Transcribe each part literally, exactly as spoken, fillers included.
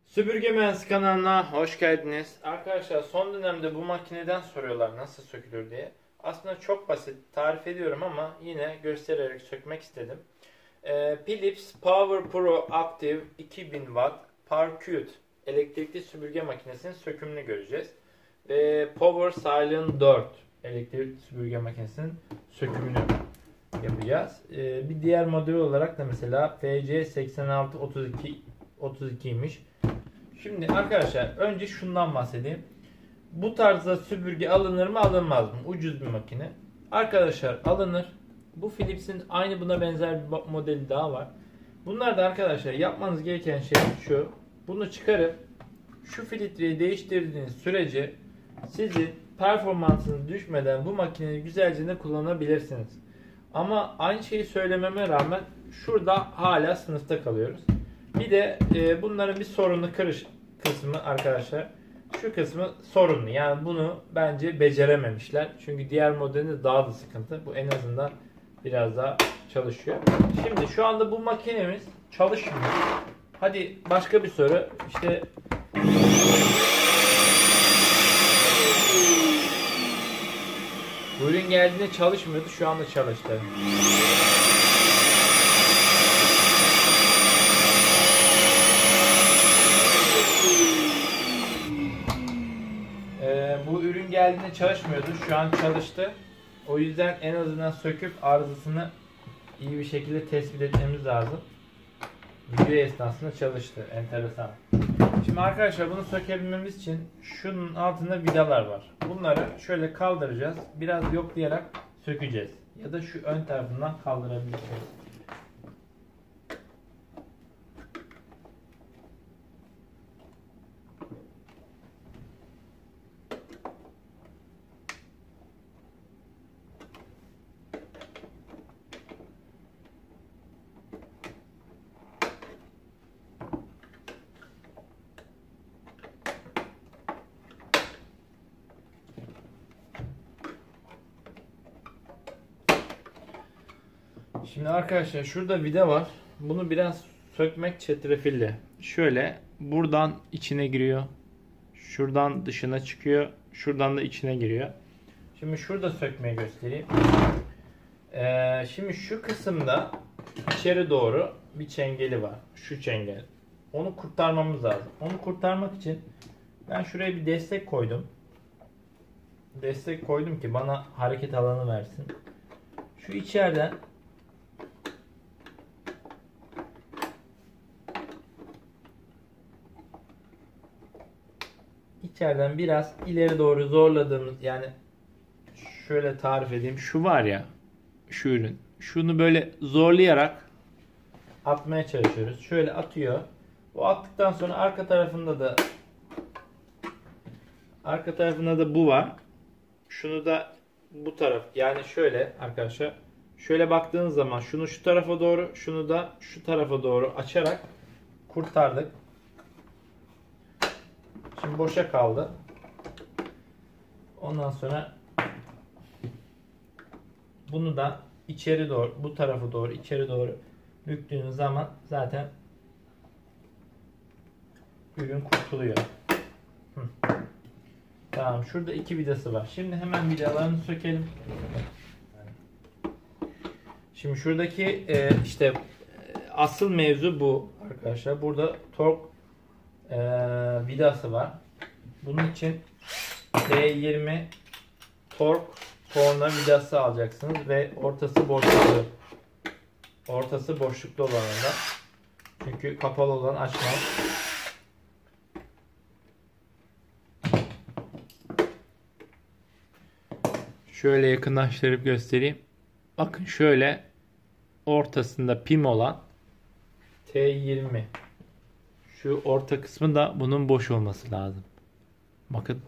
Süpürge Mühendisi kanalına hoş geldiniz. Arkadaşlar son dönemde bu makineden soruyorlar nasıl sökülür diye. Aslında çok basit tarif ediyorum ama yine göstererek sökmek istedim. Ee, Philips Power Pro Active iki bin watt Parcute elektrikli süpürge makinesinin sökümünü göreceğiz. Ve Power Silent dört elektrikli süpürge makinesinin sökümünü yapacağız. Ee, bir diğer model olarak da mesela F C seksen altı otuz iki otuz ikiymiş. Şimdi arkadaşlar önce şundan bahsedeyim. Bu tarzda süpürge alınır mı alınmaz mı? Ucuz bir makine. Arkadaşlar alınır. Bu Philips'in aynı buna benzer bir modeli daha var. Bunlar da arkadaşlar yapmanız gereken şey şu. Bunu çıkarıp şu filtreyi değiştirdiğiniz sürece sizi performansınız düşmeden bu makineyi güzelce de kullanabilirsiniz. Ama aynı şeyi söylememe rağmen şurada hala sınıfta kalıyoruz. Bir de e, bunların bir sorunlu kırış kısmı arkadaşlar. Şu kısmı sorunlu. Yani bunu bence becerememişler. Çünkü diğer modelinde daha da sıkıntı. Bu en azından biraz daha çalışıyor. Şimdi şu anda bu makinemiz çalışmıyor. Hadi başka bir soru. İşte bu ürün geldiğinde çalışmıyordu. Şu anda çalıştı. Bu ürün geldiğinde çalışmıyordu. Şu an çalıştı. O yüzden en azından söküp arızasını iyi bir şekilde tespit etmemiz lazım. Video esnasında çalıştı. Enteresan. Şimdi arkadaşlar bunu sökebilmemiz için şunun altında vidalar var. Bunları şöyle kaldıracağız. Biraz yoklayarak sökeceğiz. Ya da şu ön tarafından kaldırabiliriz. Şimdi arkadaşlar şurada vida var. Bunu biraz sökmek çetrefilli. Şöyle buradan içine giriyor. Şuradan dışına çıkıyor. Şuradan da içine giriyor. Şimdi şurada sökmeyi göstereyim. Ee, şimdi şu kısımda içeri doğru bir çengeli var. Şu çengel. Onu kurtarmamız lazım. Onu kurtarmak için ben şuraya bir destek koydum. Destek koydum ki bana hareket alanı versin. Şu içeriden İçeriden biraz ileri doğru zorladığımız, yani şöyle tarif edeyim, şu var ya, şu ürün, şunu böyle zorlayarak atmaya çalışıyoruz. Şöyle atıyor. Bu attıktan sonra arka tarafında da arka tarafında da bu var. Şunu da bu taraf, yani şöyle arkadaşlar, şöyle baktığınız zaman şunu şu tarafa doğru, şunu da şu tarafa doğru açarak kurtardık. Şimdi boşa kaldı. Ondan sonra bunu da içeri doğru, bu tarafa doğru, içeri doğru büktüğünüz zaman zaten ürün kurtuluyor. Hı. Tamam, şurada iki vidası var. Şimdi hemen vidalarını sökelim. Şimdi şuradaki e, işte asıl mevzu bu arkadaşlar. Burada tork e, vidası var. Bunun için T yirmi tork torna vidası alacaksınız ve ortası boşluklu. Ortası boşluklu olanında. Çünkü kapalı olan açmaz. Şöyle yakınlaştırıp göstereyim. Bakın şöyle ortasında pim olan T yirmi. Şu orta kısmı da bunun boş olması lazım. Bakın.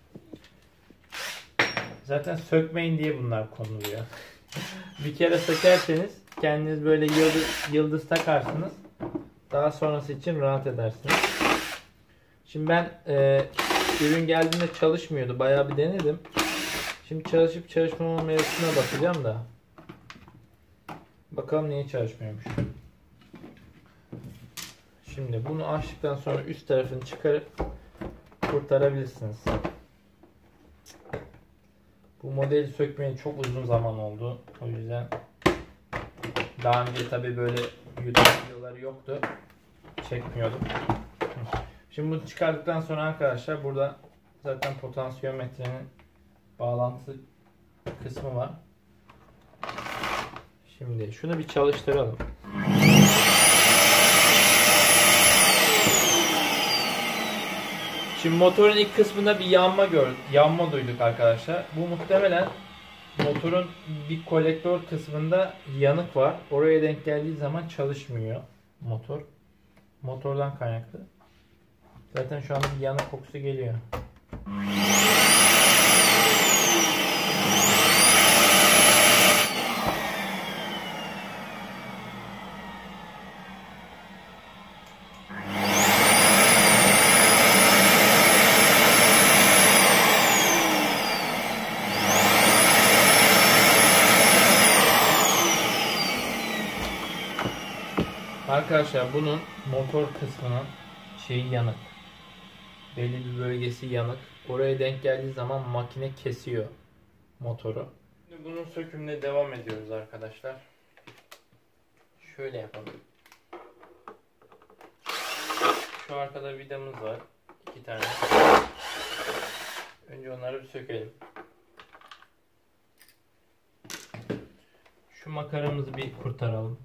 Zaten sökmeyin diye bunlar konuluyor. Bir kere sökerseniz kendiniz böyle yıldız, yıldız takarsınız. Daha sonrası için rahat edersiniz. Şimdi ben e, ürün geldiğinde çalışmıyordu. Bayağı bir denedim. Şimdi çalışıp çalışmama mevzusuna bakacağım da. Bakalım niye çalışmıyormuş. Şimdi bunu açtıktan sonra üst tarafını çıkarıp kurtarabilirsiniz. Bu modeli sökmeye çok uzun zaman oldu. O yüzden daha önce tabi böyle YouTube videoları yoktu. Çekmiyordum. Şimdi bunu çıkardıktan sonra arkadaşlar burada zaten potansiyometrenin bağlantı kısmı var. Şimdi şunu bir çalıştıralım. Şimdi motorun ilk kısmında bir yanma gördük, yanma duyduk arkadaşlar. Bu muhtemelen motorun bir kolektör kısmında yanık var. Oraya denk geldiği zaman çalışmıyor motor. Motordan kaynaklı. Zaten şu anda bir yanık kokusu geliyor. Arkadaşlar bunun motor kısmının şeyi yanık. Belli bir bölgesi yanık. Oraya denk geldiği zaman makine kesiyor motoru. Şimdi bunun sökümüne devam ediyoruz arkadaşlar. Şöyle yapalım. Şu arkada vidamız var. İki tane. Önce onları bir sökelim. Şu makaramızı bir kurtaralım.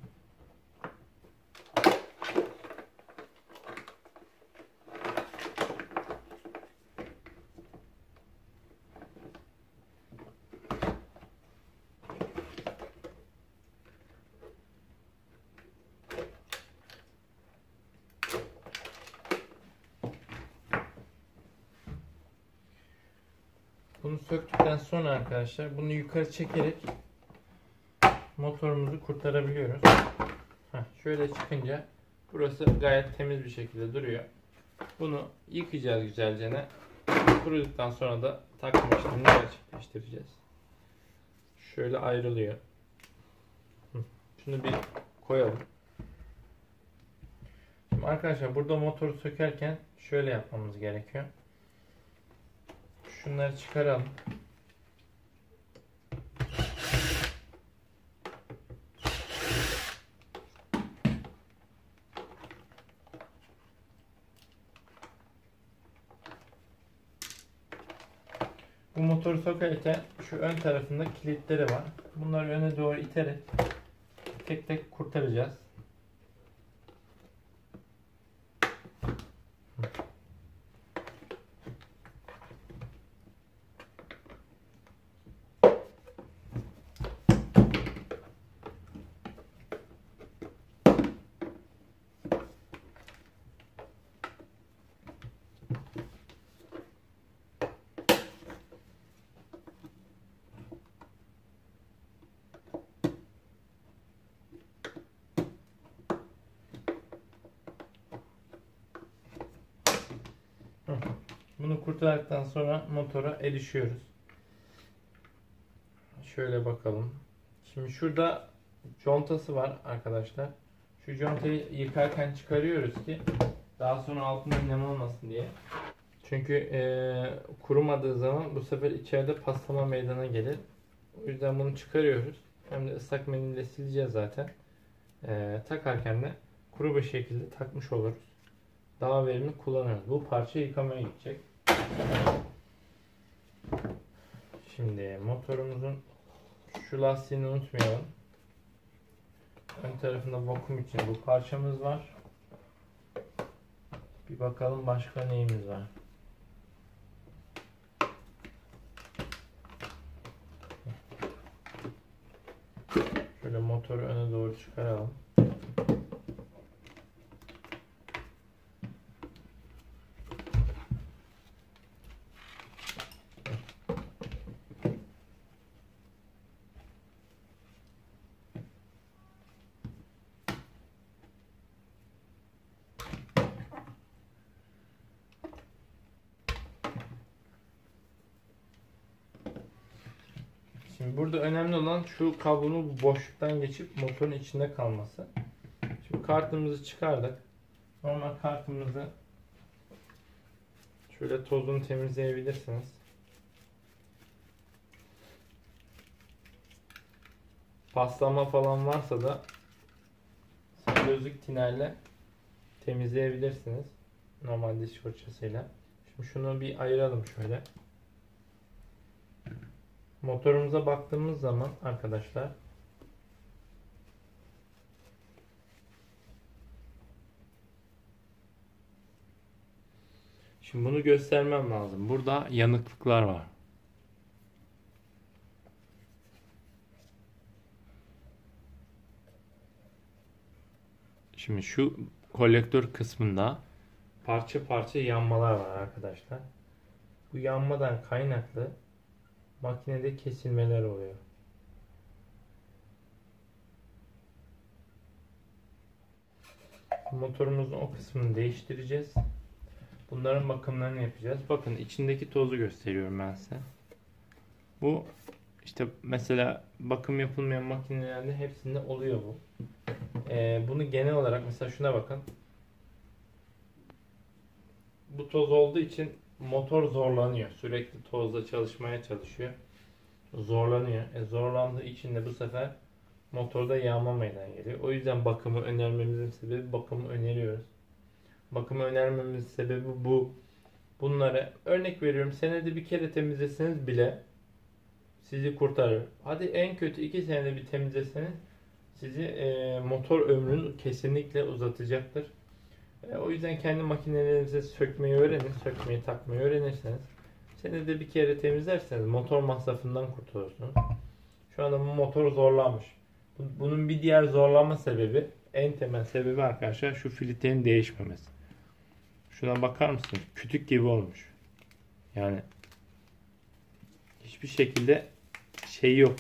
Bunu söktükten sonra arkadaşlar bunu yukarı çekerek motorumuzu kurtarabiliyoruz. Heh, şöyle çıkınca burası gayet temiz bir şekilde duruyor. Bunu yıkayacağız güzelce. Kuruduktan sonra da takma işlemini gerçekleştireceğiz. Şöyle ayrılıyor. Şunu bir koyalım. Şimdi arkadaşlar burada motoru sökerken şöyle yapmamız gerekiyor. Şunları çıkaralım. Bu motoru sokarken şu ön tarafında kilitleri var. Bunları öne doğru iterek tek tek kurtaracağız. Bunu kurtardıktan sonra motora erişiyoruz. Şöyle bakalım. Şimdi şurada contası var arkadaşlar. Şu contayı yıkarken çıkarıyoruz ki daha sonra altında nem olmasın diye. Çünkü e, kurumadığı zaman bu sefer içeride paslama meydana gelir. O yüzden bunu çıkarıyoruz. Hem de ıslak mendille sileceğiz zaten. E, takarken de kuru bir şekilde takmış oluruz. Daha verimli kullanırız. Bu parça yıkamaya gidecek. Şimdi motorumuzun şu lastiğini unutmayalım. Ön tarafında vakum için bu parçamız var. Bir bakalım başka neyimiz var. Şöyle motoru öne doğru çıkaralım. Şimdi burada önemli olan şu kablonun bu boşluktan geçip motorun içinde kalması. Şimdi kartımızı çıkardık. Normal kartımızı şöyle tozunu temizleyebilirsiniz. Paslama falan varsa da selülozik tinerle temizleyebilirsiniz. Normal diş fırçasıyla. Şimdi şunu bir ayıralım şöyle. Motorumuza baktığımız zaman arkadaşlar şimdi bunu göstermem lazım. Burada yanıklıklar var. Şimdi şu kolektör kısmında parça parça yanmalar var arkadaşlar. Bu yanmadan kaynaklı makinede kesilmeler oluyor. Motorumuzun o kısmını değiştireceğiz. Bunların bakımlarını yapacağız. Bakın içindeki tozu gösteriyorum ben size. Bu işte mesela bakım yapılmayan makinelerde hepsinde oluyor bu. Ee, bunu genel olarak mesela şuna bakın. Bu toz olduğu için motor zorlanıyor. Sürekli tozla çalışmaya çalışıyor. Zorlanıyor. E, zorlandığı için de bu sefer motorda yağma meydana geliyor. O yüzden bakımı önermemizin sebebi bakımı öneriyoruz. Bakımı önermemizin sebebi bu. Bunları örnek veriyorum, senede bir kere temizleseniz bile sizi kurtarır. Hadi en kötü iki senede bir temizleseniz sizi e, motor ömrünü kesinlikle uzatacaktır. E, o yüzden kendi makinelerinizi sökmeyi öğrenin. Sökmeyi takmayı öğrenirseniz senede bir kere temizlerseniz motor masrafından kurtulursunuz. Şu anda bu motor zorlanmış. Bunun bir diğer zorlanma sebebi, en temel sebebi arkadaşlar şu filtrenin değişmemesi. Şuna bakar mısınız? Kütük gibi olmuş. Yani hiçbir şekilde şey yok.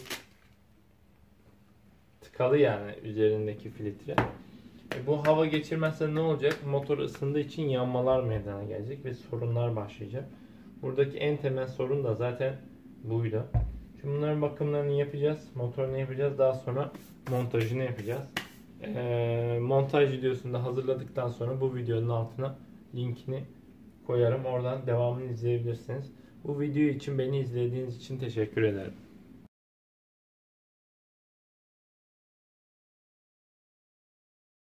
Tıkalı yani üzerindeki filtre. E bu hava geçirmezse ne olacak? Motor ısındığı için yanmalar meydana gelecek ve sorunlar başlayacak. Buradaki en temel sorun da zaten buydu. Şimdi bunların bakımlarını yapacağız. Motorunu yapacağız. Daha sonra montajını yapacağız. Ee, montaj videosunu da hazırladıktan sonra bu videonun altına linkini koyarım. Oradan devamını izleyebilirsiniz. Bu video için beni izlediğiniz için teşekkür ederim.